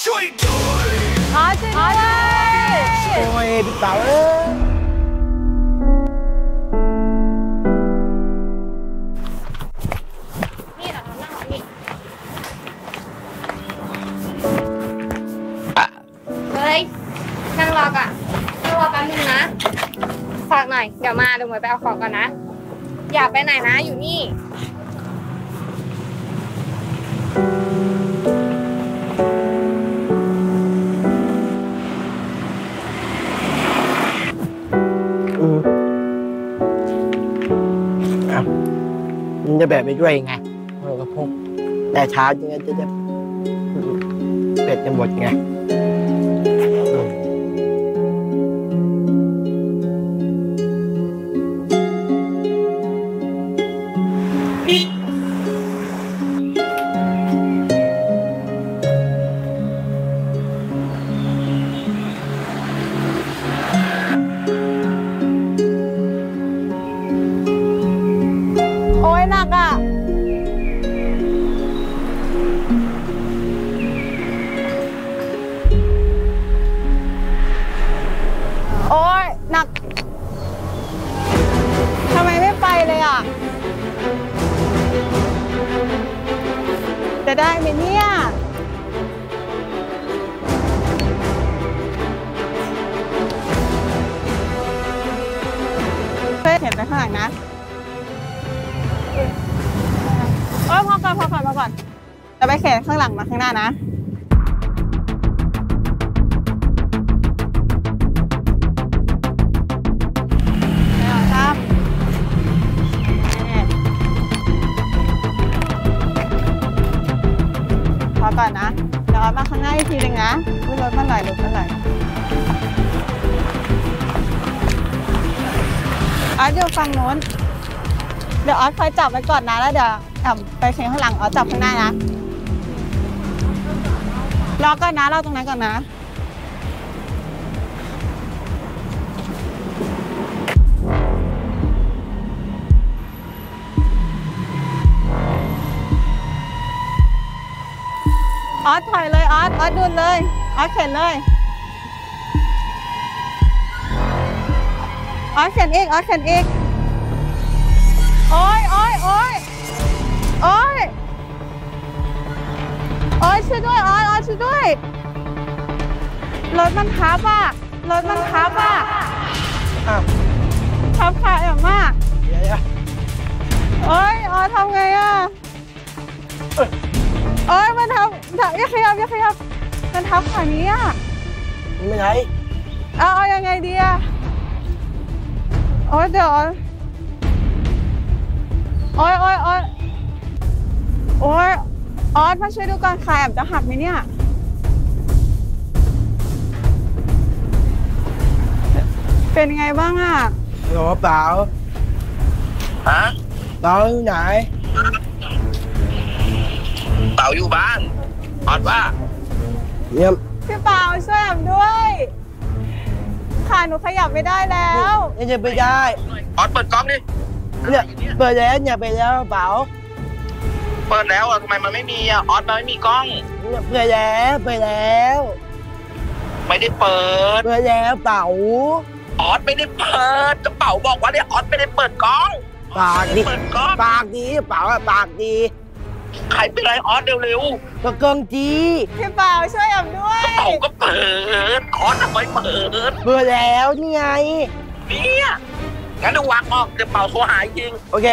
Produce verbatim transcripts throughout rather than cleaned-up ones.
ช่วยด้วยอ๋อช่วยด้วยโอ้ยพี่เต๋าเอ้ยนี่เรานั่งรอนี่เฮ้ยนั่งรอก่อนนั่งรอแป๊บนึงนะฝากหน่อยเดี๋ยวมาเดี๋ยวหมวยไปเอาของก่อนนะอย่าไปไหนนะอยู่นี่มันจะแบบไปด้วยไงเราก็พกแต่เช้าจริงๆจะจะเป็ดจะหมดไงจะได้ไหมเนี่ยเพื่อนเห็นไปข้างหลังนะเออพอก่อนพอก่อนพอก่อนจะไปเข็นข้างหลังมาข้างหน้านะก่อนนะเดี๋ยวออสมาข้างหน้าอีกทีหนึ่งนะรถมันไหลรถมันไหลออสอยู่ฝั่งโน้นเดี๋ยวออสคอยจับไว้ก่อนนะแล้วเดี๋ยวไปเข็นข้างหลังออสจับข้างหน้านะรอก่อนนะรอตรงนั้นก่อนนะออสถอยเลยออสออสดุนเลยออสเข็นเลยออสเข็นอีกออสเข็นอีกโอ้ยโอ้ยโอ้ยโอ้ยโอ้ยช่วยด้วยออสออสช่วยด้วยรถมันทับอ่ะรถมันทับอ่ะทับขาอย่างมากโอ้ยออสทำไงอ่ะเอ้ยมันทับทับอย่าขยับอย่าขยับมันทับขานี้อ่ะไม่ไหนเอาเอายังไงดีอ่ะโอ้ยเดี๋ยวโอ้ยโอ้ยโอ้ยโอ้ยออสมาช่วยดูก่อนขาแอบจะหักไหมเนี่ยเป็นไงบ้างอ่ะหรอเปล่าฮะเปล่าอยู่ไหนเต่าอยู่บ้านออดว่าเยี่ยมพี่เปาช่วยผมด้วยขาหนูขยับไม่ได้แล้วยังจะไปได้ออดเปิดกล้องดิเนี่ยเปิดแล้วเนี่ยไปแล้วเปล่าเปิดแล้วอ่ะทำไมมันไม่มีอ่ะออดมันไม่มีกล้องเนี่ยเปิดแล้วเปิดแล้วไม่ได้เปิดเปิดแล้วเปล่าออดไม่ได้เปิดกระเป๋าบอกว่าเนี่ยออดไม่ได้เปิดกล้องปากดีปากดีเปล่าปากดีใครเป็นไรออสเร็วๆก็เกิงจีพี่เปาช่วยผมด้วยกระเป๋าก็เปิดออสทำไมเปิดเปิดแล้วนี่ไงเนี่ยงั้นดูวางออกกระเป๋าโทรหายจริงโอเค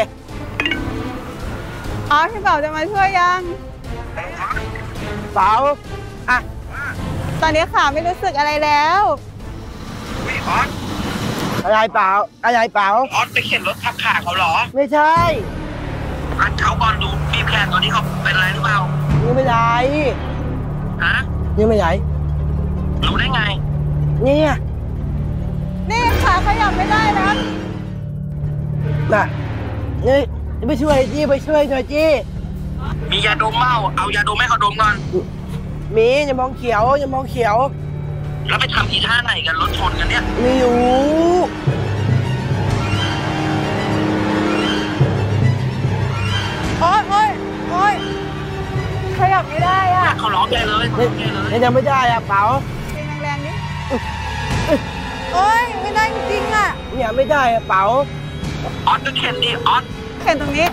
อ๋อพี่เปาจะมาช่วยยังเปล่าอ่ะตอนนี้ขาไม่รู้สึกอะไรแล้ววิออสอะไรเปล่าอะไรเปล่าออสไปเข็นรถทับขาเขาเหรอไม่ใช่อันเขาก่อนดูมีแผลตอนนี้เขาเป็นอะไรหรือเปล่ายังไม่ไหลฮะยังไม่ไหลรู้ได้ไงนี่นี่ขาขยับไม่ได้นะน่ะนี่ไปช่วยจี้ไปช่วยหน่อยจี้มียาดมเมาเอายาดมให้เขาดมก่อนมีอย่ามองเขียวอย่ามองเขียวแล้วไปทำทีท่าไหนกันรถชนกันเนี่ยไม่รู้โอ๊ยโอ๊ยโอ๊ยขยับไม่ได้อ่ะเขาร้องใหญ่เลยเขาร้องใหญ่เลยนี่ยังไม่ได้อะเป๋าเพลงแรงๆนี่โอ้ยไม่ได้จริงๆอ่ะเนี่ยไม่ได้อะเป๋าออสก็เข็นดิออสเข็นตรงนี้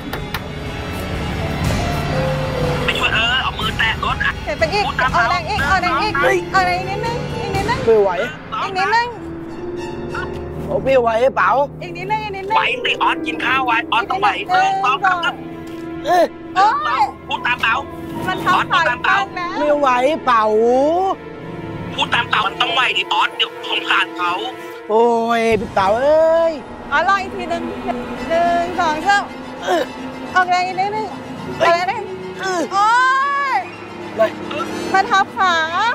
ไปช่วยเออเอามือแตะรถอ่ะเข็นไปอีกเอาแรงอีกเอาแรงอีกเอาแรงอีกนิดนึงอีกนิดนึงไม่ไหวอีกนิดนึงโอ้ไม่ไหวเป๋าอีกนิดนึงอีกนิดนึงไหวสิออสกินข้าวไว้ออสต้องไหวหนึ่งสองสามเออโอ้ยพูดตามเต๋ามันเท้าขาอีกข้างแล้วไม่ไหวเป๋าพูดตามเต๋ามันต้องไหวดิออสเดี๋ยวสงสารเขาโอ้ยพี่เป๋าเอ้ยเอาลองอีกทีหนึ่งหนึ่งสองสามออกแรงอีกนิดนึงออกแรงนิดนึงเออโอ้ยเลยมันทับขา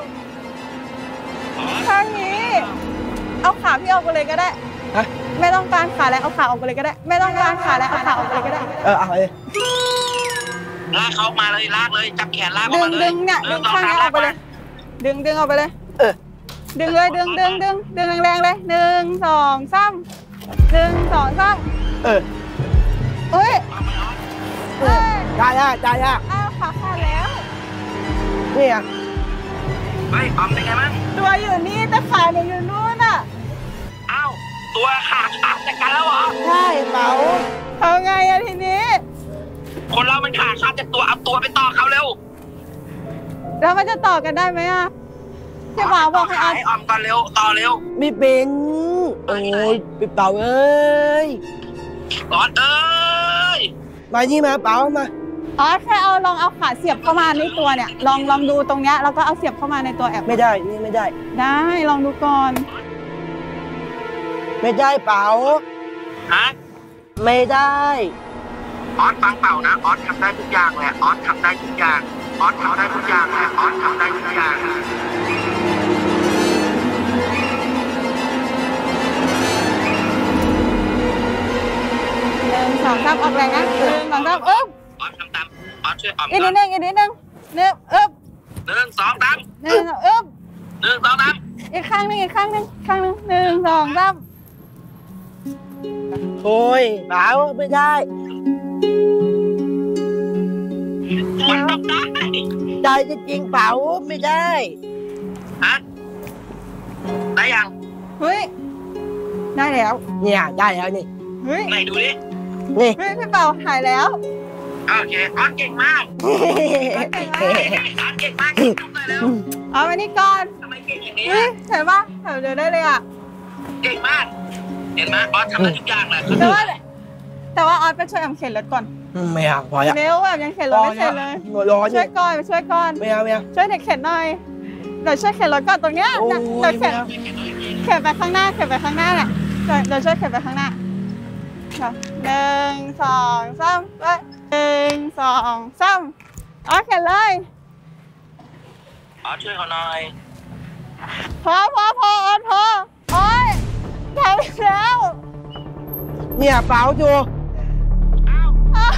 ข้างนี้ เอาขาพี่ออกไปเลยก็ได้ฮะไม่ต้องการขาแล้วเอาขาออกไปเลยก็ได้ ไม่ต้องการขาแล้วเอาขาออกไปเลยก็ได้เออเอาเลยลากเขามาเลยลากเลยจับแขนลากออกดึงมาเลยดึงเนี่ยดึงข้างนี้ออกไปเลย ดึงดึงออกไปเลยเออดึงเลยดึงดึงดึงดึงแรงๆเลยหนึ่งสองสามหนึ่งสองสามเออเอ้ยเออได้อะได้อะอ้าวขาขาดแล้วนี่อะเฮ้ยออมเป็นไงมั้งตัวอยู่นี่แต่ขาหนูอยู่นู่นอ่ะอ้าวตัวขาดขาดจากกันแล้วเหรอใช่เป๋าทำไงอะทีนี้คนเรามันขาดขาดจากตัวเอาตัวไปต่อเขาเร็วแล้วมันจะต่อกันได้ไหมอ่ะพี่บ่าวบอกให้เอาให้ออมก่อนเร็วต่อเร็วไม่เป็นโอ้ยพี่เป๋าเอ้ยออสเอ้ยมานี่มาเป๋ามาอ๋อแค่เอาลองเอาขาเสียบเข้ามาในตัวเนี่ย ลองลองดูตรงเนี้ยแล้วก็เอาเสียบเข้ามาในตัวแอปไม่ได้นี่ไม่ได้ได้ลองดูก่อนไม่ได้เป๋าฮะไม่ได้ออสฟังเปล่านะออสทำได้ทุกอย่างแหละออสทำได้ทุกอย่างออสทำได้ทุกอย่างแหละออสทำได้ทุกอย่างหนึ่งสองสามออกแรงนะหนึ่งสองสามอึ๊บออสทำตามออสช่วยออมอีกก่นิอดนนึงอีกนิดนึงหนึ่งอึ๊บหนึ่งสองสามหนึ่งอึ๊บหนึ่งสองสามอีกข้างหนึงอีกข้างหนึงข้างหนึงหนึ่งสองสามโอ้ยเป๋าไม่ได้มันต้องได้ได้จริงๆเป๋าไม่ได้ฮะได้ยังเฮ้ยได้แล้วเนี่ยได้แล้วนี่เฮ้ยไหนดูดินี่เฮ้ยพี่เป่าหายแล้วโอเคออสเก่งมากออสเก่งมากเก่งจุ๊บเลยแล้วเอาไปนี่ก่อนทำไมเก่งอย่างนี้เฮ้ยเห็นปะเห็นเดินได้เลยอ่ะเก่งมากเห็นไหมออสทำได้ทุกอย่างเลยแต่ว่าแต่ว่าออสไปช่วยแอมเข็นรถก่อนไม่เอาพอแล้วเร็วแอมยังเข็นรถไม่เสร็จเลยหนูร้อนช่วยก่อนไปช่วยก่อนไม่เอาไม่เอาช่วยเด็กเข็นหน่อยเดี๋ยวช่วยเข็นรถก่อนตรงเนี้ยโอ้ยเดี๋ยวเข็นไม่เอาเข็นไปข้างหน้าเข็นไปข้างหน้าแหละเดี๋ยวเดี๋ยวช่วยเข็นไปข้างหน้าค่ะหนึ่งสองสามไปหนึ่งสองสามออสเข็นเลยออสช่วยเขาหน่อยพอพอพอออสพอโอ๊ยทำอีกแล้วเนี่ยเป๋าอยู่อ้าวออส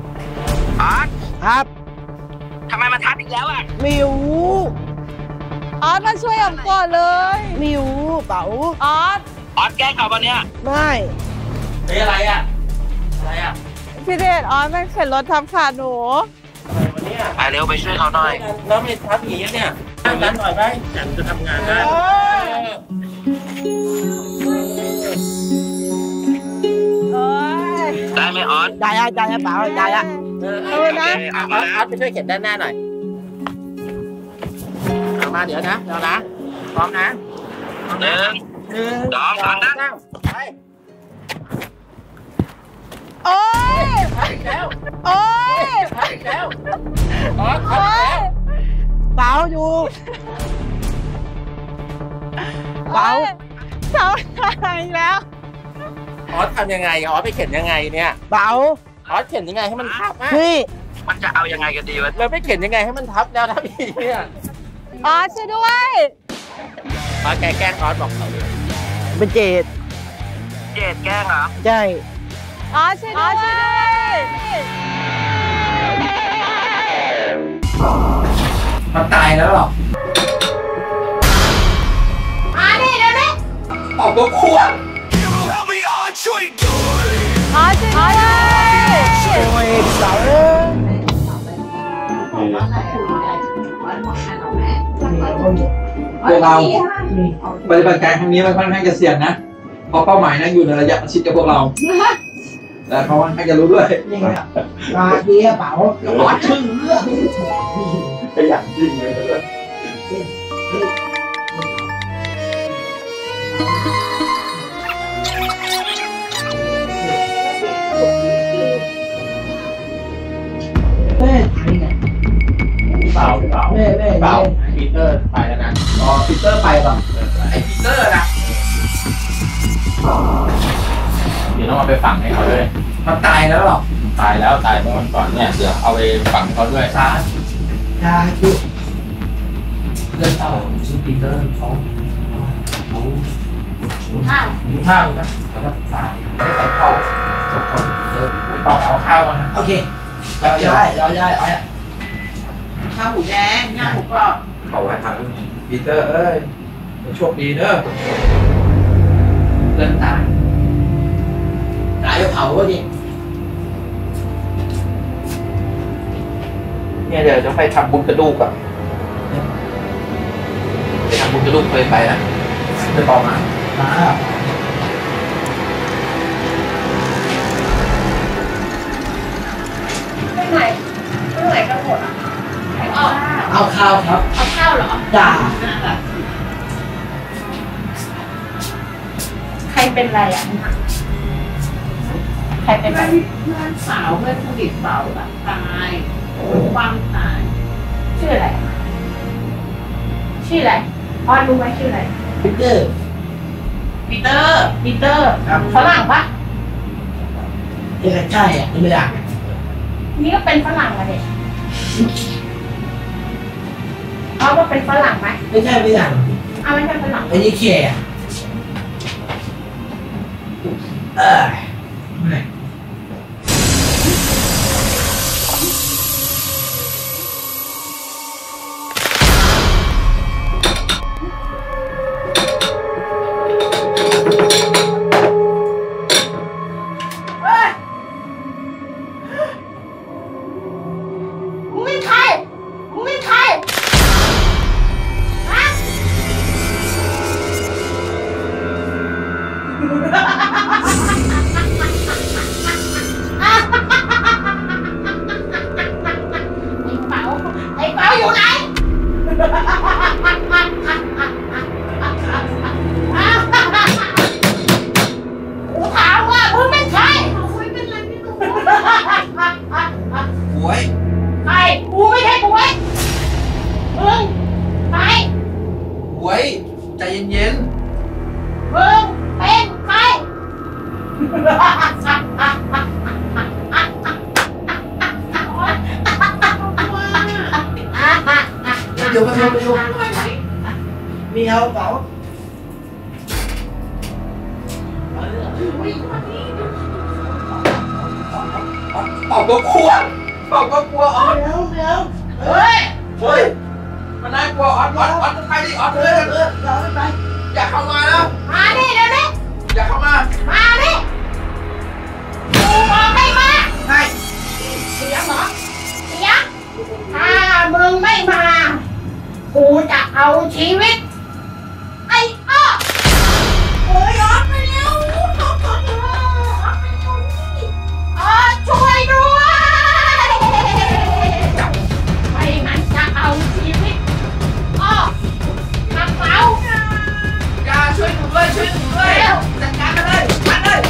ครับทำไมมาทับอีกแล้วอ่ะไม่รู้ออสมาช่วยแอมก่อนเลยไม่รู้เป๋าออสออสแกล้งเขาปะเนี่ยไม่เฮ้ยอะไรอ่ะอะไรอ่ะพี่เดชออสมันเข็นรถทับขาหนูไปเร็วไปช่วยเขาหน่อยแล้วไม่ทับหนีเนี่ยนั่งนั้นหน่อยไหมฉันจะทำงานได้เออเอ้ยได้ไหมออสได้แล้วได้แล้วเป๋าได้แล้วเออเออนะเอาเอาเอาไปช่วยเข็นด้านหน้าหน่อยเอามาเดี๋ยวนะเดี๋ยวนะพร้อมนะหนึ่งหนึ่งสองสามนะไปโอ้ยไปแล้วโอ้ยไปแล้วอ๋อโอ้ยเป๋าอยู่เป๋าทำอะไรแล้วอ๋อทำยังไงอ๋อไปเข็นยังไงเนี่ยเป๋าอ๋อเข็นยังไงให้มันทับอ่ะนี่มันจะเอายังไงกันดีวะเราไม่เข็นยังไงให้มันทับแล้วทับอีกเนี่ยออสช่วยด้วยอ๋อแกแกล้งออสบอกเขาเลยเป็นเจดเจดแกล้งเหรอใช่ออสช่วยด้วยมันตายแล้วหรอมาดิเดี๋ยวนี้ออกตัวขั้วออสช่วยด้วยโอ้ยเป๋าเอ้ยพวกเราปฏิบัติการครั้งนี้มันค่อนข้างจะเสี่ยงนะเพราะเป้าหมายนั้นอยู่ในระยะประชิดกับพวกเราและเขาค่อนข้างจะรู้ด้วยมาดีกระเป๋าร้อนชื่อเรื่องก็อย่างจริงเลยแม่ไทยเนี่ยเปล่าหรือเปล่าแม่แม่เปล่าปีเตอร์ไปแล้วนะอ๋อปีเตอร์ไปป่ะไอปีเตอร์นะเดี๋ยวต้องเอาไปฝังให้เขาด้วยมันตายแล้วหรอตายแล้วตายเมื่อวันก่อนเนี่ยเดี๋ยวเอาไปฝังเขาด้วยซายาจุเรื่องเต่าชื่อปีเตอร์เขาเขาข้าวข้าวนะแล้วก็ตายไม่ใส่ข้าวจบคนปีเตอร์ต่อเอาข้าวนะโอเคเราได้เราได้เอาละข้าวหมูแดงย่างหมูกรอบเขาไว้ทางปีเตอร์เอ้ยโชคดีเด้อเพื่อนตายตายก็เผาวะดิเนี่ยเดี๋ยวจะไปทำบุญกระดูกอ่ะไปทำบุญกระดูกเคยไปนะจะต่อมามาไปไหนไปไหนกันหมดอ่ะอ๋อเอาข้าวครับเอาข้าวเหรอด่าใครเป็นไรอ่ะใครเป็นไรเพื่อนสาวเพื่อนสนิทสาวแบบตายความตายชื่ออะไรชื่ออะไรออนรู้ไหมชื่ออะไรพิเตอร์ปีเตอร์ปีเตอร์ฝรั่งปะเอกใช่อ่ะไม่ได้นี่ก็เป็นฝรั่งอะเด็กเอาว่าเป็นฝรั่งไหมไม่ใช่ไม่ได้เอาไม่ใช่ฝรั่งไอ้นี่แค่เออไม่มึงเป็นใครมึงเป็นใครฮะไอ้เป๋าไอ้เป๋าอยู่ไหนกูถามว่ามึงเป็นใครไม่เป็นไรไม่รู้หวยใครกูไม่ใช่กูเว้ยมึงใครหวยใจเย็นมึงเป็นใครเดี๋ยวมาเดี๋ยวมาเดี๋ยวมีเอาเปล่าๆเป่าก็กลัวเป่าก็กลัวออสเดี๋ยวเดี๋ยวเฮ้ยเฮ้ยมันน่ากลัวออสออสออสไปดิออสเลยเออเราไม่ไปอย่าเข้ามานะมาดิเดี๋ยวนี้อย่าเข้ามามาดิกูบอกให้มาให้เสียงเหรอเสียงถ้ามึงไม่มา กูจะเอาชีวิต ไอ้อ้อเฮ้ยออกไปเร็วออกไปเร็วออกไปเร็วอ๋อช่วยด้วยไม่งั้นจะเอาชีวิตอ้อกระเป๋าอย่าช่วยหนูด้วยช่วยหนูด้วยเร็วจัดการมันเลยมันเลย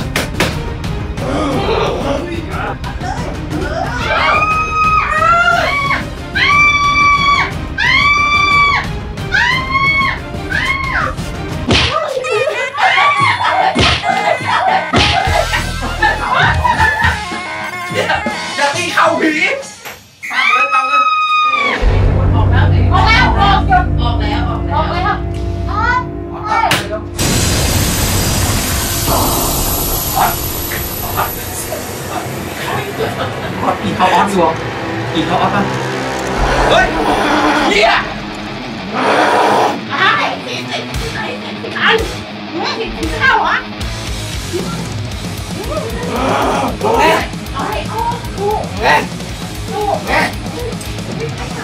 อย่าตีเข่าผีเป่าเลยเป่าเลยออกแล้วสิออกแล้วออกหยุดออกแล้วออกอแล้อกวแล้วออกออสตัดเลยแล้วออสออสออสกินเขาออสอยู่กินเขาออสป่ะเฮ้ยเหี้ยไอ้ติดติดติดติดติดอันมึงติดเข้าเหรอแม่เอาให้ออกกูแม่กูแม่ไ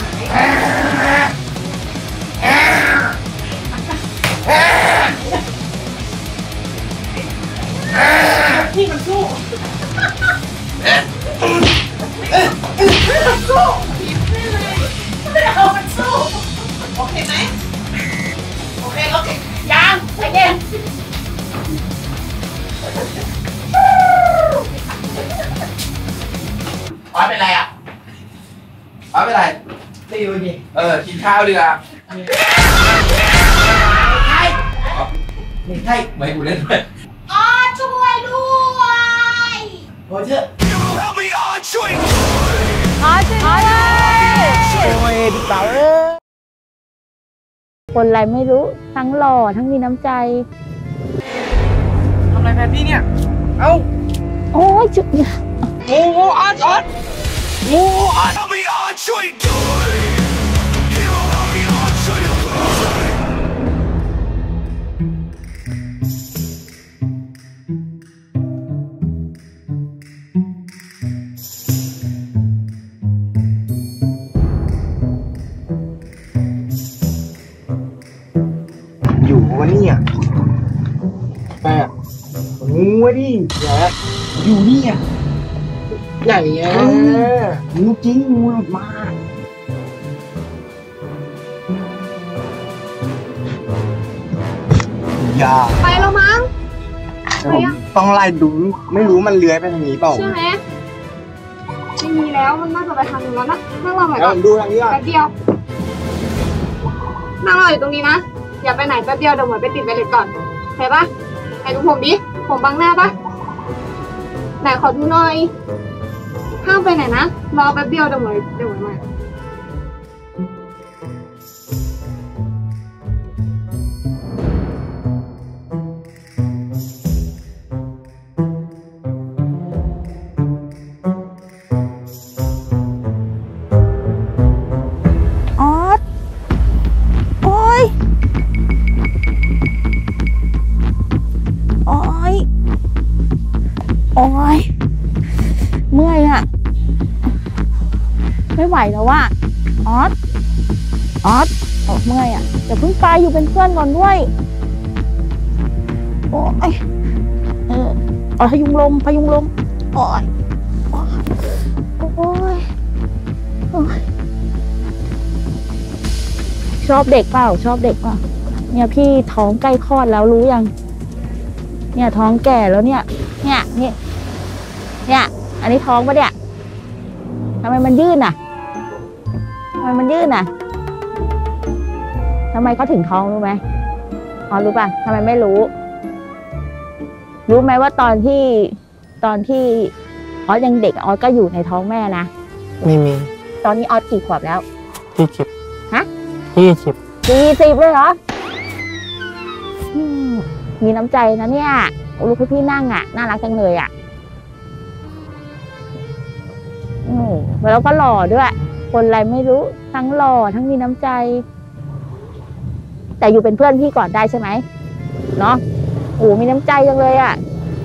อยู่ดิเออกินข้าวดีกว่าใช่ไม่ใช่ไม่กูเล่นด้วยอ๋อช่วยด้วยโอ้เชื่ออ๋อช่วยด้วยโอ้ยพี่เต๋าเออคนอะไรไม่รู้ทั้งหล่อทั้งมีน้ำใจทำอะไรแฟนพี่เนี่ย เอ้าโอ้ยจุดงูงูออดออดงูออด อยู่วะเนี่ยแปะงูวะดิแย่อยู่นี่อ่ะใหญ่ไงงูจริงงูหลุดมาอย่าไปแล้วมั้งผมต้องไล่ดูไม่รู้มันเลื้อยไปทางนี้เปล่าใช่ไหมไม่มีแล้วมันน่าจะไปทางนู้นแล้วนะนั่งรอหน่อยแล้วก่อผนมดูทางนี้ก่อนแป๊บเดียวนั่งรออยู่ตรงนี้นะอย่าไปไหนแป๊บเดียวเดี๋ยวหมวยไปติดไวเลสก่อนเห็นปะไหนดูผมดิผมบังหน้าปะไหนขอดูหน่อยห้ามไปไหนนะรอแป๊บเดียวเดี๋ยวหมวยเดี๋ยวหมวยมาออสโอ้ยโอ้ยโอ้ยเมื่อยอ่ะไม่ไหวแล้วว่ะออสออสโอ้เมื่อยอ่ะอย่าเพิ่งไปอยู่เป็นเพื่อนก่อนด้วยโอ้ยเออเอาพยุงลมพยุงลมโอ้ยโอ้ยโอ้ยโอ้ยชอบเด็กเปล่าชอบเด็กเปล่าเนี่ยพี่ท้องใกล้คลอดแล้วรู้ยังเนี่ยท้องแก่แล้วเนี่ยเนี่ยนี่เนี่ยอันนี้ท้องปะเนี่ยทำไมมันยื่นอ่ะทำไมมันยื่นอ่ะทำไมเขาถึงท้องรู้ไหมอ๋อรู้ป่ะทำไมไม่รู้รู้ไหมว่าตอนที่ตอนที่ออสยังเด็กออสก็อยู่ในท้องแม่นะไม่มีตอนนี้ออสกี่ขวบแล้วยี่สิบฮะยี่สิบสี่สิบเลยเหรออืมมีน้ำใจนะเนี่ยลูกพี่นั่งอ่ะน่ารักจังเลยอ่ะอืมแล้วก็หล่อด้วย คนอะไรไม่รู้ทั้งหล่อทั้งมีน้ำใจ แต่อยู่เป็นเพื่อนพี่ก่อนได้ใช่ไหมเนาะโอ้มีน้ำใจจังเลยอ่ะ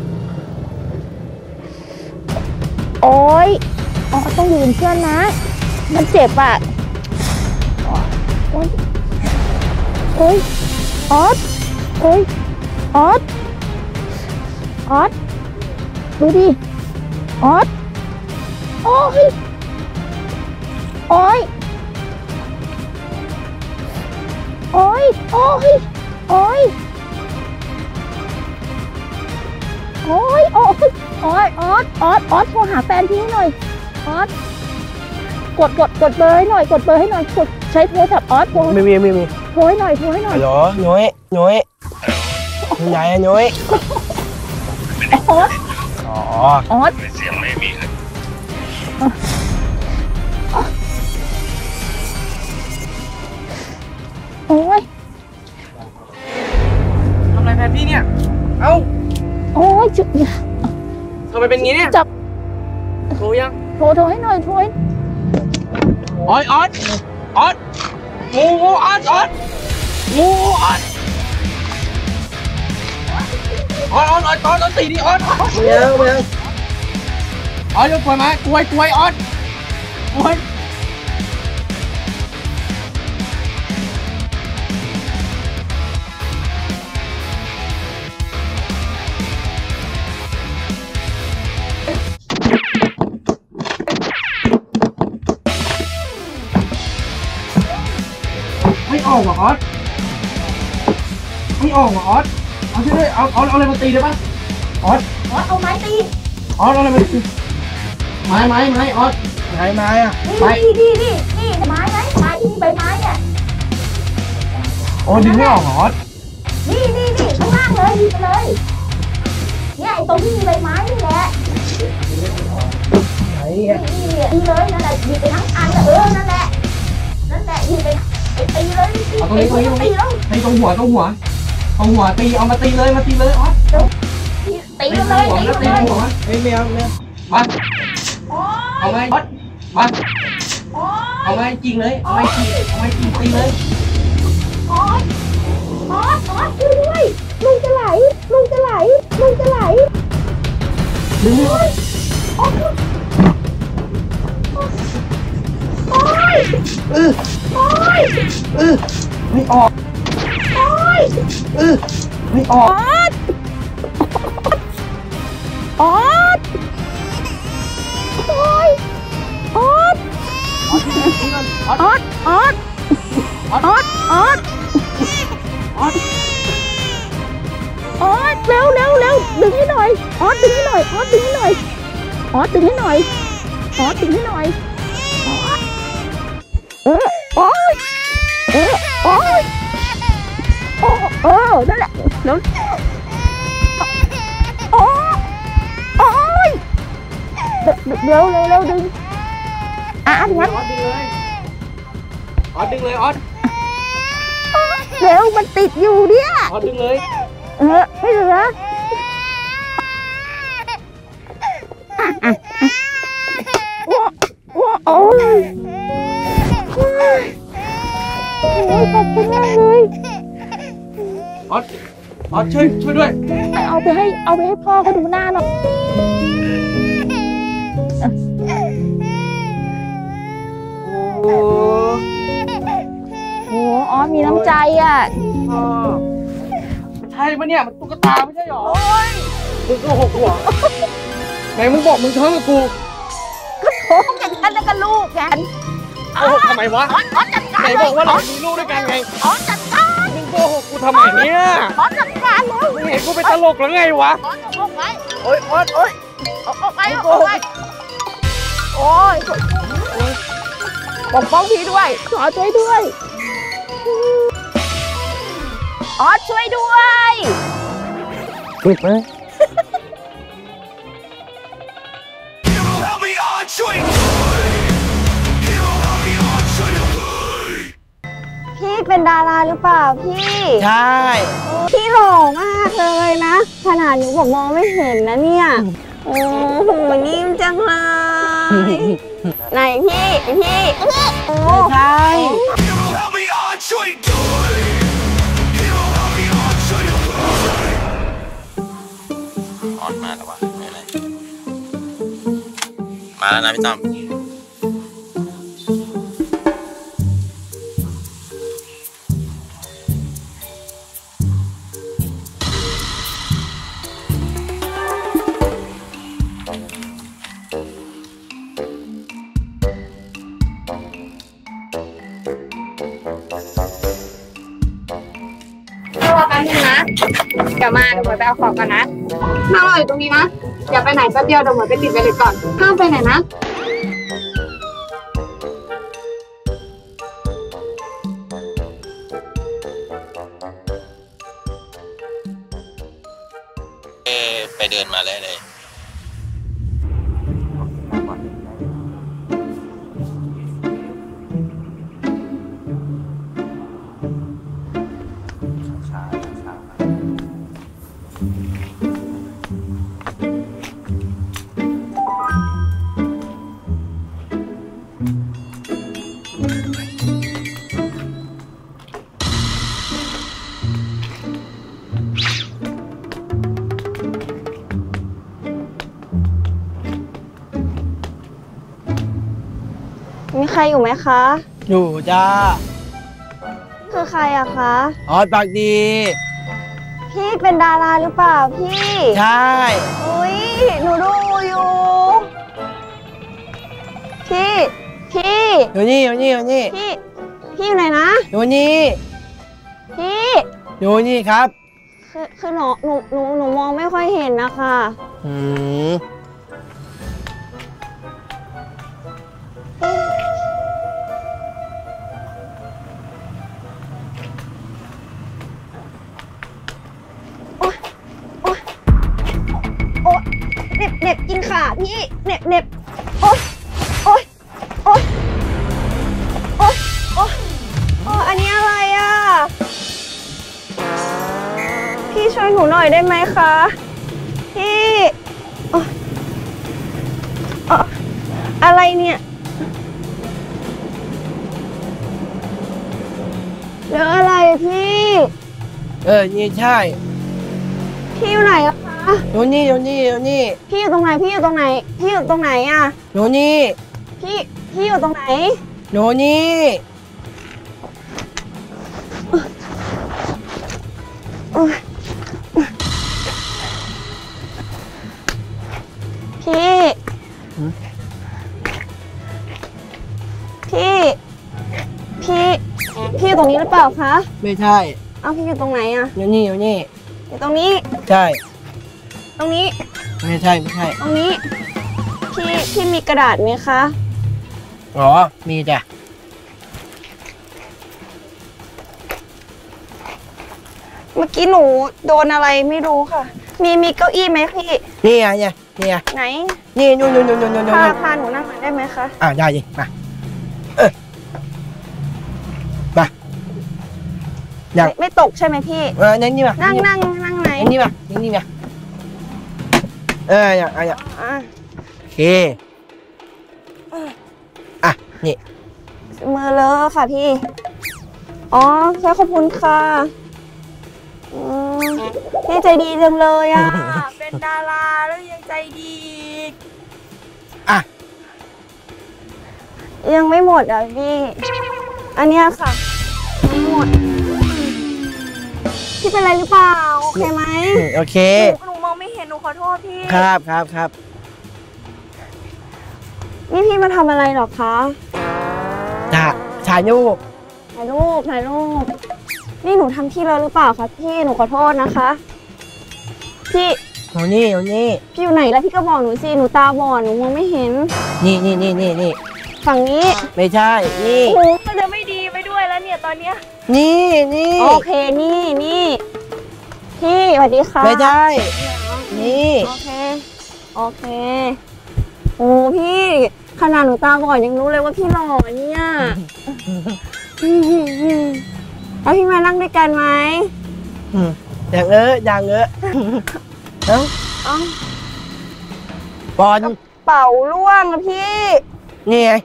โอ๊ยอ๋อต้องอยู่เป็นเพื่อนนะ มันเจ็บอ่ะโอ๊ยโอ๊ยออสโอ๊ยออสออสดูดิออสโอ๊ยโอ๊ยโอ๊ยโอ๊ยโอ๊ยโอ๊ยโอ๊ยโอ๊ยออสออสออสโทรหาแฟนพี่หน่อยออสกดกดกดเบอร์ให้หน่อยกดเบอร์ให้หน่อยกดใช้โทรศัพท์ออสโทรไม่มีไม่มีโทรให้หน่อยโทรให้หน่อยฮัลโหลหนุ่ยหนุ่ยคุณยายอะหนุ่ยออสอ๋อออสเสียงไม่มีเลยโอ้ยทำอะไรแฟนพี่เนี่ย เอ้าโอ้ยจุดทำไมเป็นงี้เนี่ยจับโทรยังโทรโทรให้หน่อยโทรให้ออดออดออดงูงูออดออดงูออดออดออดออดออดออดตีดิออดเร็วเร็วออดยกกล้วยมากล้วยกล้วยออดกล้วยไม่ออกเหรอออสไม่ออกเหรอออสเอาช่วยด้วยเอาเอาเอาอะไรมาตีได้ปะออสออสเอาไม้ตีออสเอาอะไรมาตีไม้ไม้ไม้ออสไม้ไม้อะไม้นี่นี่นี่นี่ไม้ไหมไม้ใบไม้เนี่ยโอ้ดึงไม่ออกเหรอนี่นี่นี่ข้างล่างเลยหยิบไปเลยเนี่ยไอ้ตรงที่มีใบไม้นี่แหละไหนนี่อ่ะนี่นี่เลยนั่นแหละหยิบไปทั้งอันเออนั่นแหละนั่นแหละหยิบไปไอ้ตีเลยตีเอาตรงนี้ตรงนี้ตรงตีนี้แล้วตีตรงหัวตรงหัวตรงหัวตีเอามาตีเลยมาตีเลยอ๋อตีเลยตีตีเลยหัวไม่ไม่เอาไม่มาเอาไหมมาเอาไหมจริงเลยเอาไหมจริงเอาไหมจริงตีเลยออสออสออสช่วยด้วยลุงจะไหลลุงจะไหลลุงจะไหลดึงเลยโอ๊ยโอ๊ยเออโอ๊ยเออไม่ออกโอ๊ยเออไม่ออออก สออสโอ๊ยออสออสออสออสออสออสออสเร็วเร็วเร็วดึงให้หน่อยออสดึงให้หน่อยออสดึงให้หน่อยออสดึงให้หน่อยออสดึงให้หน่อยออสเออโอ๊ยเออโอ๊ยโอ้เออนั่นแหละแล้วโอ้โอ๊ยเร็วเร็วเร็วดึงอ่ะงั้นออสดึงเลยออสดึงเลยออสเร็วมันติดอยู่เนี่ยออสดึงเลยเออไม่เหลือว้าว้าโอ้ยโอ้ยโอ้ยขอบคุณมากเลยออสออสช่วยช่วยด้วยเอาไปให้เอาไปให้พ่อเขาดูหน้าหน่อยโอ้โหอ๋อมีน้ำใจอ่ะใช่ปะเนี่ยมันตุ๊กตาไม่ใช่หรอมึงโกหกกูเหรอไหนมึงบอกมึงท้องกับกูก็โค้งอย่างนั้นแล้วก็ลูกกันโกหกทำไมวะอ๋ออ๋อจัดการไหนเลยบอกว่าเรามีลูกด้วยกันไงอ๋อจัดการมึงโกหกกูทำไมเนี่ยอ๋อจัดการเลยมึงเห็นกูเป็นตลกแล้วไงวะอ๋อเอาไว้โอ๊ยออสโอ๊ยเอาเอาไว้เอาไว้โอ้ยปกป้องพี่ด้วยขอช่วยด้วยอ๋อช่วยด้วยปิดไหมพี่เป็นดาราหรือเปล่าพี่ใช่พี่หล่อมากเลยนะขนาดหนูผมมองไม่เห็นนะเนี่ยโอ้โหนิ่มจังเลยไหนพี่พี่โอ้ใช่ออนมาแล้ววะไม่เป็นไรมาแล้วนะพี่ต้อมรอแป๊บนึงนะเดี๋ยวมาเดี๋ยวหมวยไปเอาของก่อนนะนั่งรออยู่ตรงนี้นะอย่าไปไหนแป๊บเดียวเดี๋ยวหมวยไปติดไวเลสก่อนห้ามไปไหนนะเออไปเดินมาเลยเลยช้าๆช้ามีใครอยู่ไหมคะอยู่จ้าคือใครอะคะออสปากดีพี่เป็นดาราหรือเปล่าพี่ใช่อุ้ยหนูดูอยู่ พี่ พี่อยู่นี่อยู่นี่อยู่นี่พี่ พี่อยู่ไหนนะอยู่นี่พี่อยู่นี่ครับคือคือหนูหนูหนูหนูมองไม่ค่อยเห็นนะคะอืมกินขาพี่เน็บเน็บโอ๊ยโอ๊ยโอ๊ยโอ๊ยโอ๊ยโอ๊ยอันนี้อะไรอ่ะพี่ช่วยหนูหน่อยได้ไหมคะพี่โอ๊ยโอ๊ยอะไรเนี่ยแล้วอะไรพี่เออนี่ใช่พี่อยู่ไหนอะคะโยนี่โยนี่โยนี่พี่อยู่ตรงไหนพี่อยู่ตรงไหนพี่อยู่ตรงไหนอะโยนี่พี่พี่อยู่ตรงไหนโยนี่พี่พี่พี่พี่อยู่ตรงนี้หรือเปล่าคะไม่ใช่เอ้าพี่อยู่ตรงไหนอะโยนี่โยนี่อยู่ตรงนี้ใช่ตรงนี้ไม่ใช่ไม่ใช่ตรงนี้พี่พี่มีกระดาษไหมคะอ๋อมีจ้ะเมื่อกี้หนูโดนอะไรไม่รู้ค่ะ มีมีเก้าอี้ไหมพี่นี่ไงเนี่ยนี่ไงไหนนี่นู่นนู่นนู่นนู่นนู่นพาพาหนูนั่งหน่อยได้ไหมคะอ่าได้ดิมาเออมาอยากไม่ไม่ตกใช่ไหมพี่เออนั่นนี่มานั่งนั่งนั่งไหนนั่นนี่มานั่นนี่มาเอออยากอยากอ่ะโอเคอ่ะนี่มือเลอะค่ะพี่ อ๋อใช่ขอบคุณค่ะอืมพี่ใจดีจังเลยอ่ะ เป็นดาราแล้วยังใจดีอีกอ่ะยังไม่หมดอ่ะพี่ อันเนี้ยค่ะไม่หมด พี่เป็นอะไรหรือเปล่า โอเคไหมอืมโอเคหนูหนูมองไม่เห็นหนูขอโทษพี่ครับครับครับนี่พี่มาทำอะไรหรอคะถ่ายถ่ายรูปถ่ายรูปถ่ายรูป นี่หนูทำพี่แล้วหรือเปล่าคะพี่ หนูขอโทษนะคะ พี่โน่นี่โน่นี่พี่อยู่ไหนแล้วพี่ก็บอกหนูสิ หนูตาบอด หนูมองไม่เห็นนี่นี่นี่นี่นี่ฝั่งนี้ไม่ใช่ นี่โอ้โหมันจะไม่ดีไปด้วยแล้วเนี่ยตอนเนี้ยนี่นี่โอเค นี่นี่พี่สวัสดีค่ะไม่ใช่ นี่โอเค โอเค โอ้พี่ขนาดหนูตาบอดยังรู้เลยว่าพี่หล่อเนี่ยแล้วพี่มานั่งด้วยกันไหมอืมอย่างเอออย่างเออเอ้าเอ้าบอลเป่าล่วงอะพี่นี่ไง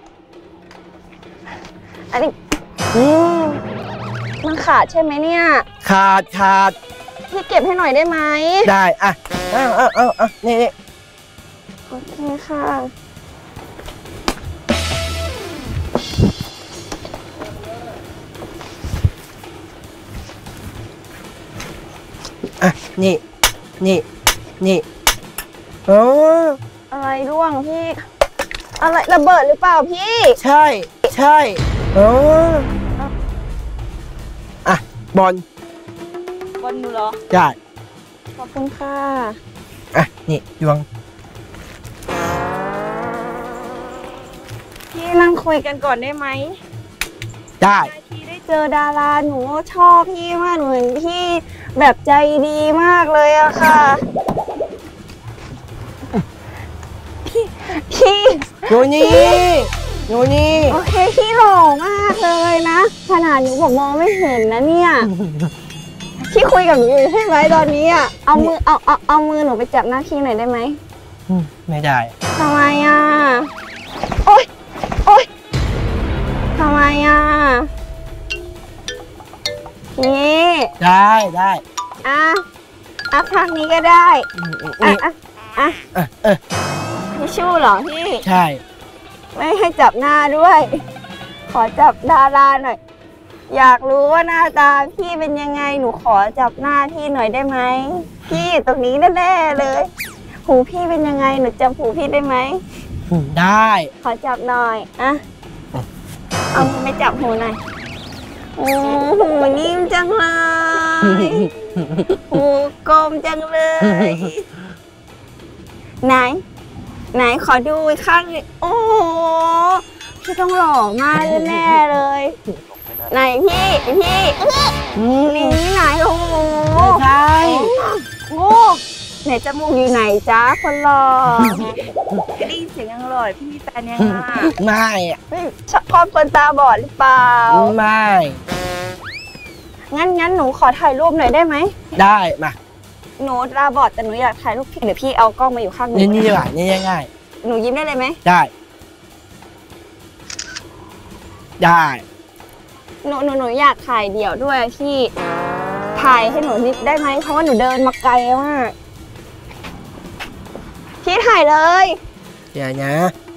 อันนี้อืมมันขาดใช่ไหมเนี่ยขาดขาดพี่เก็บให้หน่อยได้ไหมได้อ่ะเอาเอาเอาเอานี่นี่โอเคค่ะอ่ะนี่นี่นี่โอ้อะไรร่วงพี่ อะไรระเบิดหรือเปล่าพี่ใช่ใช่โอ้อ่ะบอลบนหนูเหรอได้ขอบคุณค่ะอ่ะนี่ดวงพี่นั่งคุยกันก่อนได้ไหมได้พี่ได้เจอดาราหนูชอบพี่มากหนูเห็นพี่แบบใจดีมากเลยอะค่ะ พี่พี่โยนี่โยนี่โอเคพี่หล่อมากเลยนะขนาดหนูผมมองไม่เห็นนะเนี่ยพี่คุยกับหนูอยู่ใช่ไหมตอนนี้อะเอามือเอาเอาเอามือหนูไปจับหน้าพี่หน่อยได้ไหมอืมไม่ได้ทำไมอะโอ๊ยโอ๊ยทำไมอะพี่ได้ได้อ่ะอ่ะพักนี้ก็ได้อืมอืมอ่ะนี่อ่ะอ่ะเออเออทิชชู่เหรอพี่ใช่ไม่ให้จับหน้าด้วย ขอจับดาราหน่อย อยากรู้ว่าหน้าตาพี่เป็นยังไง หนูขอจับหน้าพี่หน่อยได้ไหม พี่อยู่ตรงนี้แน่ๆเลย หูพี่เป็นยังไง หนูจับหูพี่ได้ไหมอืมได้ขอจับหน่อย อ่ะ เอามือไปจับหูหน่อย โอ้หูนิ่มจังเลย หูกลมจังเลย ไหน ไหนขอดูอีกข้างหนึ่งโอ้โหพี่ต้องหล่อมากแน่ๆเลย ไหนพี่พี่อืมนี่ไหนโอ้โหใช่โอ้ไหนจมูกอยู่ไหนจ๊ะคนหล่อได้ยินเสียงยังหล่อพี่มีแฟนยังอ่ะไม่อะชอบคนตาบอดหรือเปล่าไม่งั้นงั้นหนูขอถ่ายรูปหน่อยได้ไหมได้มาหนูตาบอดแต่หนูอยากถ่ายรูปพี่เดี๋ยวพี่เอากล้องมาอยู่ข้างหนูนี่นี่ดีกว่านี่ง่ายหนูยิ้มได้เลยไหมๆได้ ได้หนูหนูหนูอยากถ่ายเดี่ยวด้วยพี่ถ่ายให้หนูนิดได้ไหมเพราะว่าหนูเดินมาไกลมากพี่ถ่ายเลยอย่านะ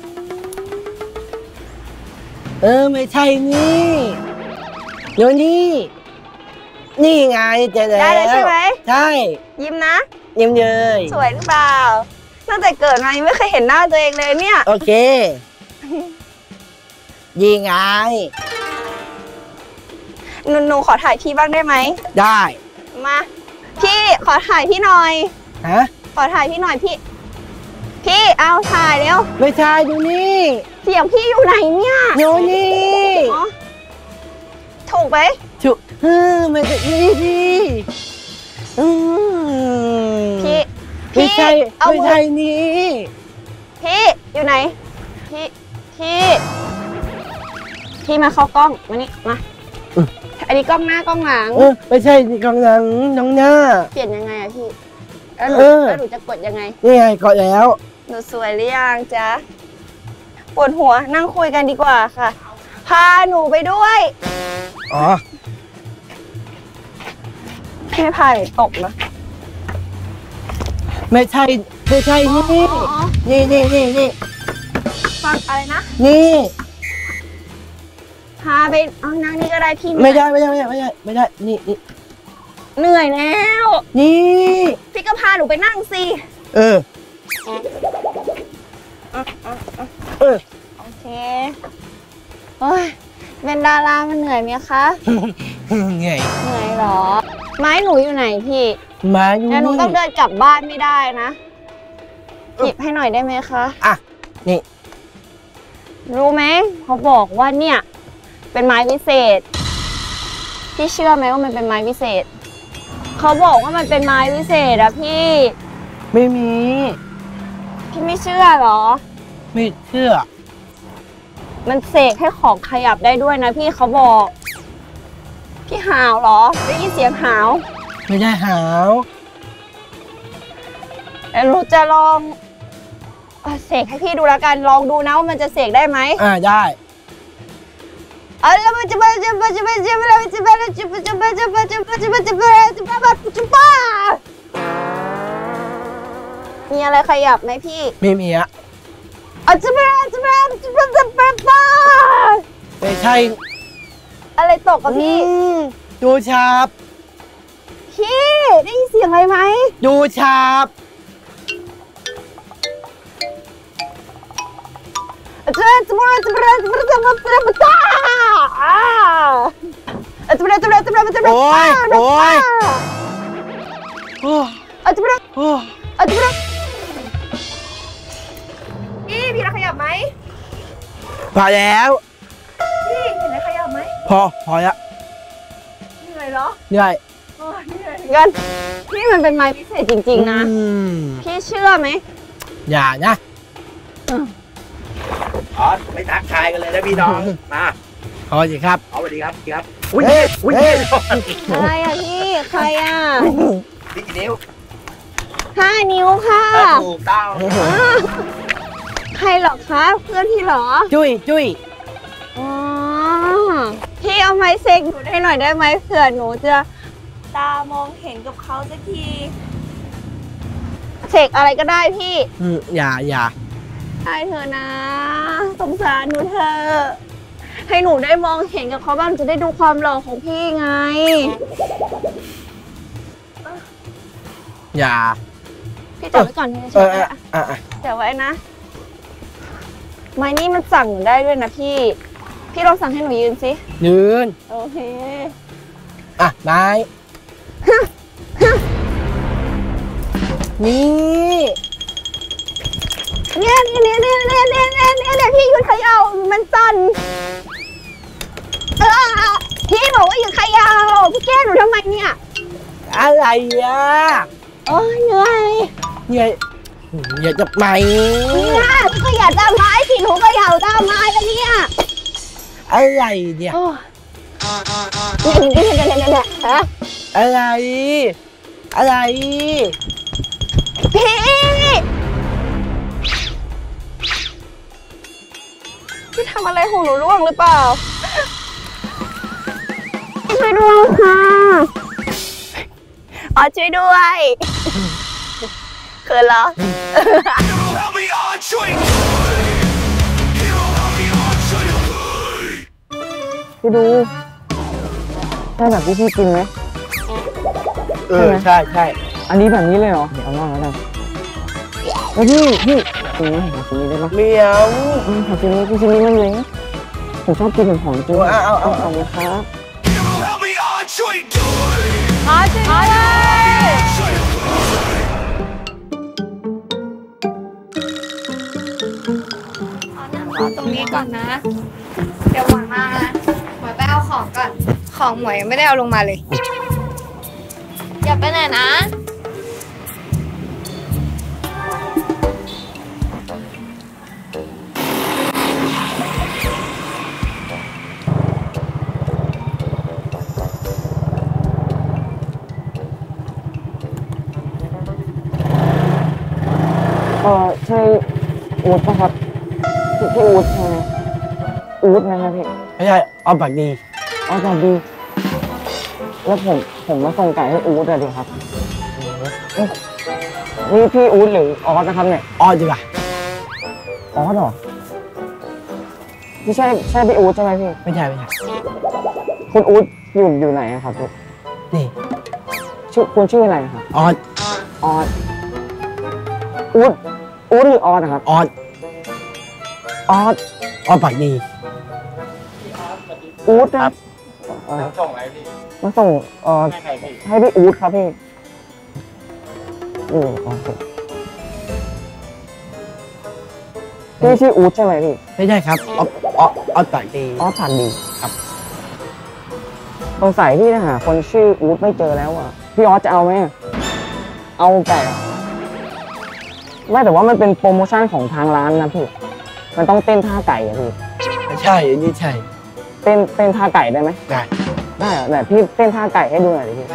เออไม่ใช่นี่โยนี่ นี่ไงเจอแล้วได้เลยใช่ไหมใช่ยิ้มนะยิ้มเยยสวยหรือเปล่าตั้งแต่เกิดมายังไม่เคยเห็นหน้าตัวเองเลยเนี่ยโอเคยิงไงหนูหนูขอถ่ายพี่บ้างได้ไหมได้มาพี่ขอถ่ายพี่หน่อยฮะขอถ่ายพี่หน่อยพี่ พี่เอาถ่ายเร็วไม่ใช่ดูนี่เสียงพี่อยู่ไหนเนี่ยโยนี่อ๋อถูกไหมชุเออไม่ใช่นี่ดิอืมพี่ไม่ใช่เอาไม่ใช่นี่พี่อยู่ไหนพี่พี่พี่มาเข้ากล้องมานี่มาอันนี้กล้องหน้ากล้องหลังเออไม่ใช่กองหนังน้องหน้าเปลี่ยนยังไงอะพี่แล้วหนูเออแล้วหนูจะกดยังไงนี่ไงกดแล้วหนูสวยหรือยังจ๊ะปวดหัวนั่งคุยกันดีกว่าค่ะ พาหนูไปด้วยอ๋อพี่ไม่พาหนูตกนะไม่ใช่ไม่ใช่นี่อ๋อนี่นี่นี่นี่ฟังอะไรนะนี่พาไปเอานั่งนี่ก็ได้พี่ไม่ได้ไม่ได้ไม่ได้ไม่ได้ไม่ได้นี่นี่เหนื่อยแล้วนี่พี่ก็พาหนูไปนั่งสิเออเออโอเคโอ้ยเป็นดารามันเหนื่อยไหมคะไงเหนื่อยเหรอ ไม้หนูอยู่ไหนพี่มาอยู่แล้วหนูนี่ต้องเดินกลับบ้านไม่ได้นะหยิบให้หน่อยได้ไหมคะอ่ะนี่รู้ไหมเขาบอกว่าเนี่ย เป็นไม้วิเศษ พี่เชื่อไหมว่ามันเป็นไม้วิเศษ เขาบอกว่ามันเป็นไม้วิเศษอะพี่ไม่มีพี่ไม่เชื่อเหรอไม่เชื่อมันเสกให้ของขยับได้ด้วยนะพี่เขาบอก พี่หาวเหรอ ได้ยินเสียงหาวไม่ได้หาวแล้วหนูจะลองเอ่อเสกให้พี่ดูแล้วกัน ลองดูนะว่ามันจะเสกได้ไหมอ่าได้เอาแล้วมันจะมาจะมาจะมาจะมาจะมาจะมาจะมาจะมาจะมาจะมาจะมาจะมาจะมามีอะไรขยับไหมพี่ไม่มีอะอาจะมาจะมาจะมาจะมาไม่ใช่อะไรตกกับพี่อืมดูชาบพี่ได้ยินเสียงอะไรไหมดูชาบจะมาจะมาจะมาจะมาจะมาจะมาจ้าอ่าจะมาจะมาจะมาจะมาโอ้ยโอ้ยโอ้อาจะมาโอ้อาจะมาพี่พี่เราขยับไหมพอแล้วพี่เห็นอะไรขยับไหมพอพอแล้วเหนื่อยเหรอเหนื่อยโอ้ยเหนื่อยกันพี่มันเป็นไม้พิเศษจริงๆนะอืมพี่เชื่อไหมอย่านะอ๋อไม่ทักทายกันเลยนะพี่น้อง มาพอสิครับเอาสวัสดีครับสวัสดีครับอุ้ยอุ้ยอะไรอ่ะพี่ใครอ่ะพี่กี่นิ้วห้านิ้วค่ะถูกต้องใครเหรอคะเพื่อนพี่เหรอจุ้ยจุ้ยอ๋อพี่เอาไม้เซ็กหนูให้หน่อยได้ไหมเผื่อหนูจะตามองเห็นกับเขาสักทีเสกอะไรก็ได้พี่อืมอย่าอย่าให้เธอนะสงสารหนูเธอให้หนูได้มองเห็นกับเขาบ้างจะได้ดูความหล่อของพี่ไงอย่าพี่จับไว้ก่อนพี่เอใช่อไหมเอออ่ะอ่ะจับไว้นะไม้นี่มันสั่งหนูได้ด้วยนะพี่ พี่ลองสั่งให้หนูยืนสิยืนโอเคอ่ะไม้นี่เนี่ยเนี่ยเนี่ยเนี่ยเนี่ยเนี่ยเนี่ยเนี่ยพี่หยุดเขย่ามันสั่นเออพี่บอกว่าหยุดเขย่าพี่แกล้งหนูทำไมเนี่ยอะไรอ่ะโอ้ยเหนื่อยเหนื่อยอย่าจับไม้เนี่ยก็อย่าจับไม้สิหนูก็อยากจับไม้แล้วเนี่ยอะไรเนี่ยเนี่ยเนี่ยเนี่ยเนี่ยฮะอะไรอะไรพี่พี่ทำอะไรของหนูร่วงหรือเปล่าช่วยด้วยค่ะอ๋อช่วยด้วยเขินเหรอพี่ดูใช่แบบที่พี่กินไหมเออใช่ใช่อันนี้แบบนี้เลยเหรอเดี๋ยวเอามาแล้วกันแล้วพี่พี่ตรงนี้หาชิ้นนี้ได้ปะเมียวหาชิ้นนี้พี่ชิ้นนี้มันเล้งผมชอบกินของจริงเอาเอาเอาขอบคุณครับอ๋อช่วยด้วยขอนั่งรอตรงนี้ก่อนนะ เดี๋ยวหมวยมาหมวยไปเอาของก่อน ของหมวยยังไม่ได้เอาลงมาเลย อย่าไปไหนนะเออใช่อู๊ดป่ะครับพี่พี่อู๊ดใช่ไหมอู๊ดนะครับพี่ไม่ใช่เอาปากดีอ๋อสวัสดีแล้วผมผมมาส่งไก่ให้อู๊ดเลยดิครับนี่พี่อู๊ดหรือออสนะครับเนี่ยอ้อดีกว่าออสเหรอพี่ใช่ใช่พี่อู๊ดใช่ไหมพี่ไม่ใช่ไม่ใช่คุณอู๊ดอยู่อยู่ไหนอะครับพี่นี่ชื่อคุณชื่ออะไรครับออดออสอู๊ดอู๊ดหรือออสนะครับออดออสอ้อปากดีอู๊ดครับส่งอะไรพี่มาส่งเอ่อให้พี่อู๊ดครับพี่อือโอเคพี่ชื่ออู๊ดใช่ไหมพี่ไม่ใช่ครับอ้ออ้ออ้อปากดีอ๋อผ่านดีครับสงสัยพี่นะหาคนชื่ออู๊ดไม่เจอแล้วอ่ะพี่ออสจะเอาไหมเอาไก่ไม่แต่ว่ามันเป็นโปรโมชั่นของทางร้านนะพี่มันต้องเต้นท่าไก่อะพี่ไม่ใช่อันนี้ใช่เต้นเต้นท่าไก่ได้ไหมได้ได้เหรอแต่พี่เต้นท่าไก่ให้ดูหน่อยดิพี่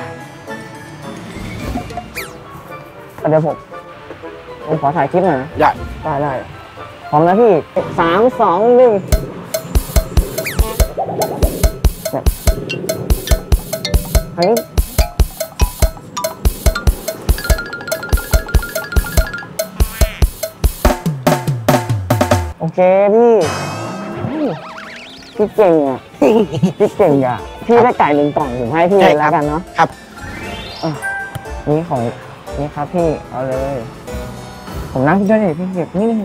เดี๋ยวผมผมขอถ่ายคลิปหน่อยนะได้ได้ได้พร้อมนะพี่สามสองหนึ่งแบบอันนี้โอเคพี่พี่เก่งอ่ะพี่เก่งอ่ะพี่ได้ไก่หนึ่งกล่องผมให้พี่เลยแล้วกันเนาะครับอ่ะนี่ของนี่ครับพี่เอาเลย ผมนั่งด้วยเลยพี่เก็บนี่นี่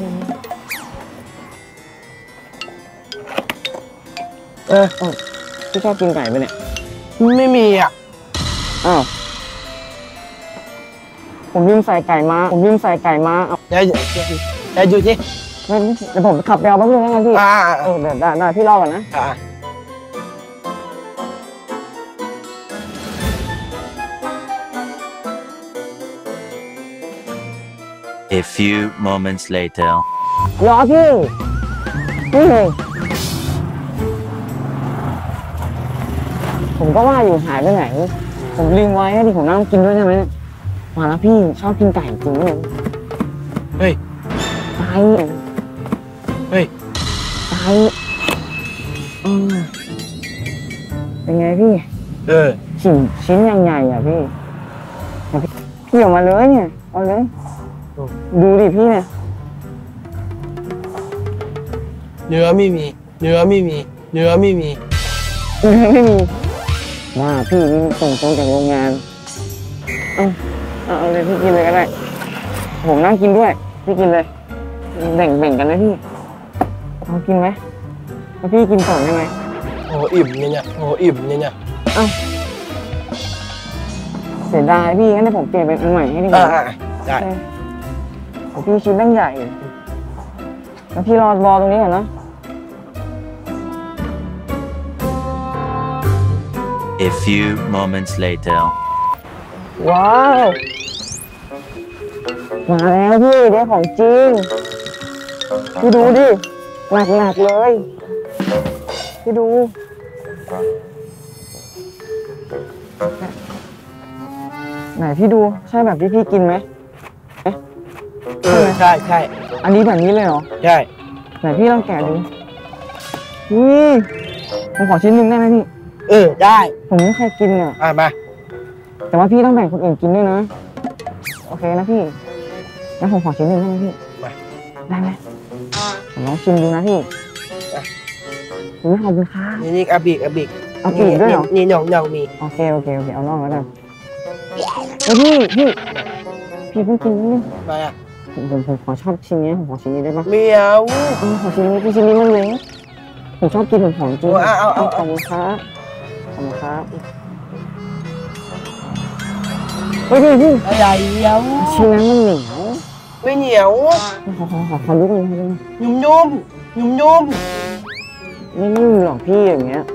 เออเออพี่ชอบกินไก่ไหมเนี่ยไม่มีอ่ะอ้าวผมยืมใส่ไก่มาผมยืมใส่ไก่มาเอาเดี๋ยวเดี๋ยวเดี๋ยวดูสิไม่ไม่เดี๋ยวผมขับไปเอาแป๊บนึงแล้วกันพี่อ่าเออเดี๋ยวได้ได้พี่รอก่อนนะอ่า A few moments later. รอพี่นี่ไงผมก็ว่าอยู่หายไปไหนผมลืมไว้ให้ดิผมนั่งกินด้วยใช่ไหมเนี่ยมาแล้วพี่ชอบกินไก่จริงเลยเฮ้ยตายเฮ้ยตายอืมเป็นไงพี่เออชิ้นชิ้นยังใหญ่อ่ะพี่พี่ออกมาเลยเนี่ยเอาเลยดูดิพี่เนี่ยเนื้อไม่มี เนื้อไม่มี เนื้อไม่มีเนื้อไม่มีว่าพี่นี่ส่งตรงจากโรงงานเอาเอาเอาเลยพี่กินเลยก็ได้ผมนั่งกินด้วยพี่กินเลยแบ่งแบ่งกันนะพี่เอากินไหมแล้วพี่กินก่อนได้ไหมโอ้อิ่มเนี่ยเนี่ยโอ้อิ่มเนี่ยเนี่ยเอ้าเสียดายพี่งั้นเดี๋ยวผมเปลี่ยนเป็นอันใหม่ให้ดีกอ่าว่าได้ของพี่ชิ้นตั้งใหญ่แล้วพี่รอรอตรงนี้ก่อนนะ A few moments later. ว้าวมาแล้วพี่ได้ของจริงพี่ดูดิหนักหนักเลยพี่ดูไหนพี่ดูใช่แบบที่พี่กินไหมเออใช่ใช่อันนี้แบบนี้เลยเหรอใช่ไหนพี่ลองแกะดูอุ้ยผมขอชิ้นหนึ่งได้ไหมพี่เออได้ผมไม่เคยกินอ่ะอ่ะมาแต่ว่าพี่ต้องแบ่งคนอื่นกินด้วยนะโอเคนะพี่แล้วผมขอชิ้นหนึ่งได้ไหมพี่ได้ไหมผมลองชิมดูนะพี่อุ้ยขอบคุณค่ะนี่นี่อาบิกอาบิกเอาปีกด้วยเหรอนี่น่องน่องมีโอเคโอเคโอเคเอาน่องแล้วกันเฮ้ยพี่พี่พี่เพิ่งกินนิดนึงอะไรอ่ะผมผมผมขอชอบชิ้นนี้ผมขอชิ้นนี้ได้ปะไม่เอาเออขอชิ้นนี้พี่ชิ้นนี้มันเล็กผมชอบกินของของจริงเอาเอาเอาขอบคุณครับขอบคุณครับเฮ้ยพี่พี่อะไรเดี๋ยวชิ้นนั้นมันเหนียวไม่เหนียวขอขอขอขอดูหน่อยยุ่มยุ่มยุ่มยุ่มไม่ยุ่มหรอกพี่อย่างเงี้ย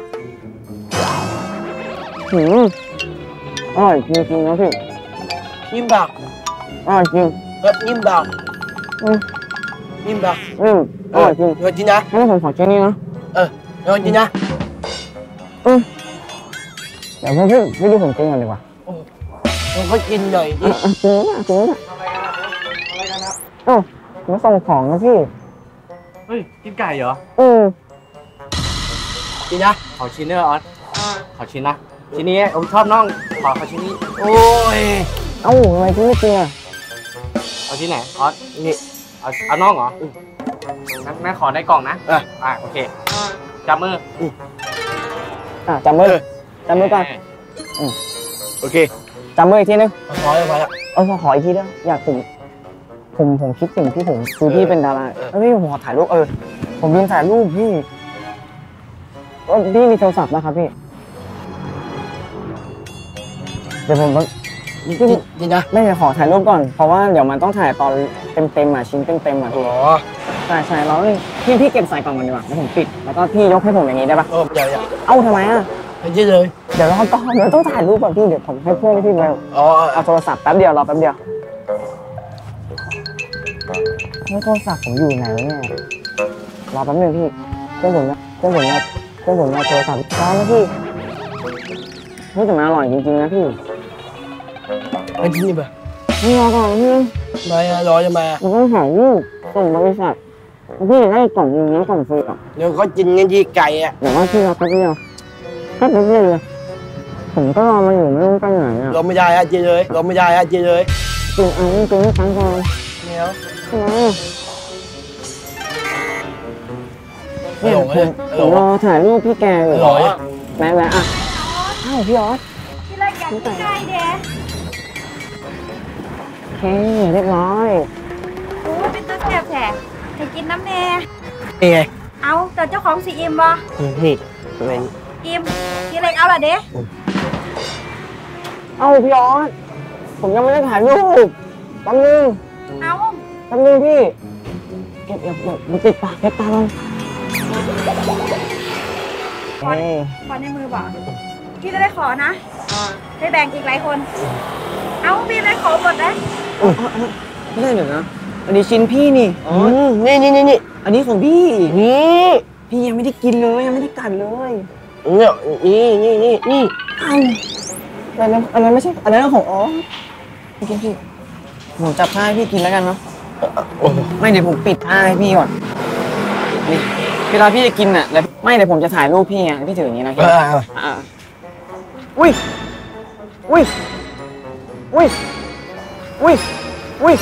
หืมอร่อยจริงๆนะพี่นิ่มบักอร่อยจริงเออนิ่มบักอืมนิ่มบักอืมอร่อยจริงอร่อยจริงนะงั้นผมขอชิ้นนี้นะเอออร่อยจริงนะอืมเดี๋ยวพี่พี่ดูผมกินก่อนดีกว่าผมก็กินหน่อยดิจริงอ่ะจริงอ่ะโอ้มาส่งของนะพี่เฮ้ยกินไก่เหรออืมจริงนะขอชิ้นเนอร์ออสขอชิ้นนะชิ้นนี้ผมชอบน่องขอขอชิ้นนี้โอ้ยเอ้าทำไมพี่ไม่กินอ่ะเอาชิ้นไหนออสนี่เอาเอาน่องเหรองั้นแม่ขอในกล่องนะอ่ะอ่ะโอเคจับมืออ่ะจับมือจับมือก่อนอืมโอเคจับมืออีกทีนึงขออีกทีเออขออีกทีด้วยอยากผมผมผมคิดสิ่งที่ผมคือพี่เป็นดาราเออพี่ผมขอถ่ายรูปเออผมบินถ่ายรูปพี่พี่มีโทรศัพท์นะครับพี่เดี๋ยวผมต้องพี่นะไม่ขอถ่ายรูปก่อนเพราะว่าเดี๋ยวมันต้องถ่ายตอนเต็มๆอ่ะชิ้นเต็มๆอ่ะพี่ใช่ใช่แล้วพี่พี่เก็บใส่กล่องมันดีกว่าแล้วผมปิดแล้วก็พี่ยกให้ผมอย่างนี้ได้ปะเอออย่าอย่าเอ้าทำไมอ่ะไม่ใช่เลยเดี๋ยวเราต้องเดี๋ยวต้องถ่ายรูปก่อนพี่เดี๋ยวผมให้เพื่อนพี่ไปอ๋อเอาโทรศัพท์แป๊บเดียวรอแป๊บเดียวให้โทรศัพท์ผมอยู่ไหนเนี่ยรอแป๊บนึงพี่เพื่อนผมนะเพื่อนผมนะเพื่อนผมนะโทรศัพท์ร้อนนะพี่เฮ้ยแต่มันอร่อยจริงๆนะพี่ไอ้ที่นี่ปะนี่รอก่อนพี่ไม่รอจะมามันต้องถ่ายรูปส่งบริษัทพี่ได้กล่องนึงนะกล่องฟรีอ่ะเดี๋ยวเขากินกันที่ไก่อ่ะเดี๋ยวว่าพี่รอแป๊บเดียวแป๊บเดียวเลยผมก็รอมาอยู่ไม่รู้ไปไหนอ่ะรอไม่ได้อ่ะเจเลยรอไม่ได้อ่ะเจเลยกินอันนี้กินไม่ทั้งก่อนเดี๋ยวทำไมเนี่ยผมผมรอถ่ายรูปพี่แกอยู่แม่แม่อ่ะอ้าวพี่ออสพี่เลิกอยากกินไก่เด้โอเคเรียบร้อยโอ้เป็นตัวแสบแผลให้กินน้ำแน่เอ๋เอาแต่เจ้าของสีอิ่มบ่นี่เป็นอิ่มพี่เล็กเอาล่ะเด้เอาพี่ออสผมยังไม่ได้ถ่ายรูปแป๊บนึงเอาแป๊บนึงพี่เก็บเก็บเก็บมันติดปากเก็บตาลงขอขอในมือบ่พี่จะได้ขอนะได้แบ่งอีกหลายคนเอาพี่ได้ขอหมดนะไม่ได้เดี๋ยวนะอันนี้ชิ้นพี่นี่อ๋อนี่นี่นี่นี่อันนี้ของพี่นี่พี่ยังไม่ได้กินเลยยังไม่ได้กัดเลยเนี่ยนี่นี่นี่นี่อ้าวอันนั้นอันนั้นไม่ใช่อันนั้นของอ๋อพี่กินพี่ผมจับผ้าให้พี่กินแล้วกันเนาะไม่เดี๋ยวผมปิดผ้าให้พี่ก่อนนี่เวลาพี่จะกินอ่ะแล้วไม่เดี๋ยวผมจะถ่ายรูปพี่ไงพี่ถืออย่างนี้นะพี่อ่าอุ้ยอุ้ยอุ้ยอุ้ยอุ้ย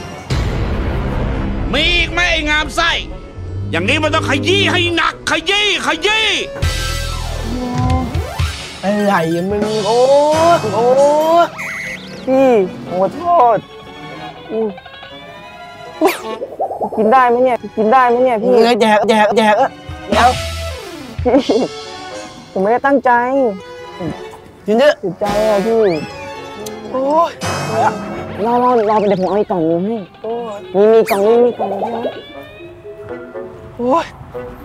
มีอีกไหมไอ้งามไส้อย่างนี้มันต้องขยี้ให้หนักขยี้ขยี้อะไรมันโอ้โอ้พี่ขอโทษกินได้ไหมเนี่ยกินได้ไหมเนี่ยพี่แจกแจกแจกเออเดี๋ยวพี่ผมไม่ได้ตั้งใจกินเยอะติดใจอะพี่โอ้ยรอรอรอไปเดี๋ยวผมเอาอีกกล่องนึงให้มีมีกล่องนี้มีกล่องนี้โอ้ย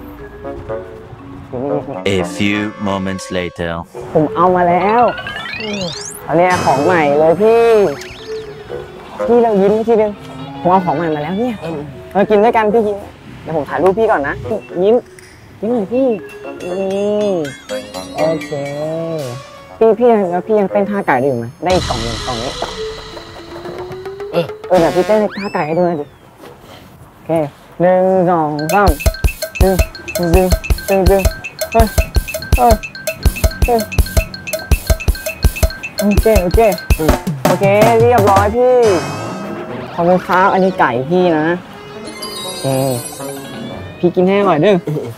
A few moments later ผมเอามาแล้วอันนี้ของใหม่เลยพี่พี่เรายิ้มทีเดียวผมเอาของใหม่มาแล้วเนี่ยเออกินด้วยกันพี่ยิ้มเดี๋ยวผมถ่ายรูปพี่ก่อนนะยิ้มยิ้มหน่อยพี่นี่โอเคพี่พี่แล้วพี่ยังเต้นท่าไก่ได้อยู่ไหมได้อีกกล่องหนึ่งกล่องนี้เออเออเดี๋ยวพี่เต้นท่าไก่ให้ดูหน่อยดิโอเคหนึ่งสองสามดึงดึงดึงดึงเฮ้ยเฮ้ยเฮ้ยโอเคโอเคโอเคเรียบร้อยพี่ขอบคุณครับอันนี้ไก่พี่นะโอเคพี่กินให้อร่อยเด้อ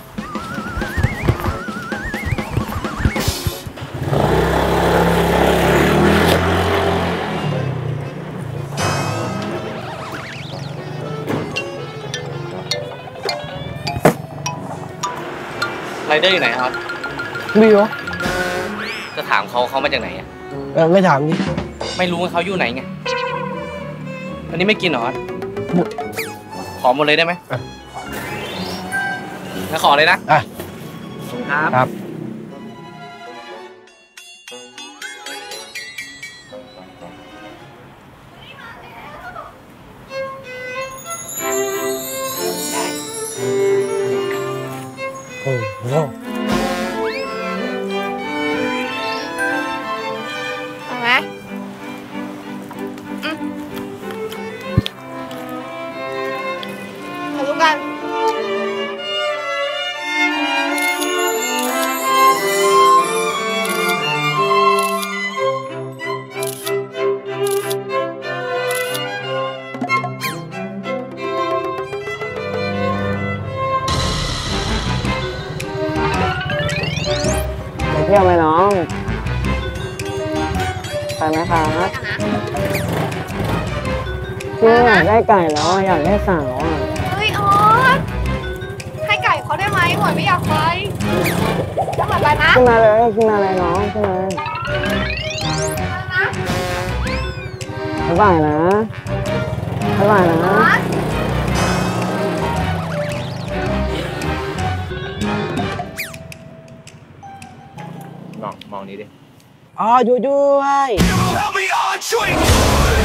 ไรเดอร์อยู่ไหนครับบิวจะถามเขาเขามาจากไหนอ่ะเออไม่ถามดิไม่รู้ว่าเขาอยู่ไหนไงอันนี้ไม่กินหรอขอหมดเลยได้ไหมงั้นขอเลยนะอ่ะครับครับโอ้โหเอาไหมอืมมาดูกันไปเที่ยวไหมน้องไปไหมคะพี่อยากได้ไก่แล้วอยากได้สาวอ่ะเฮ้ยออสให้ไก่เขาได้ไหมหมวยไม่อยากไปจะหมดไปนะขึ้นมาเลยขึ้นมาเลยน้องขึ้นมาบ๊ายบายนะบ๊ายบายนะมองมองนี้ดิอ๋ออยู่ด้วย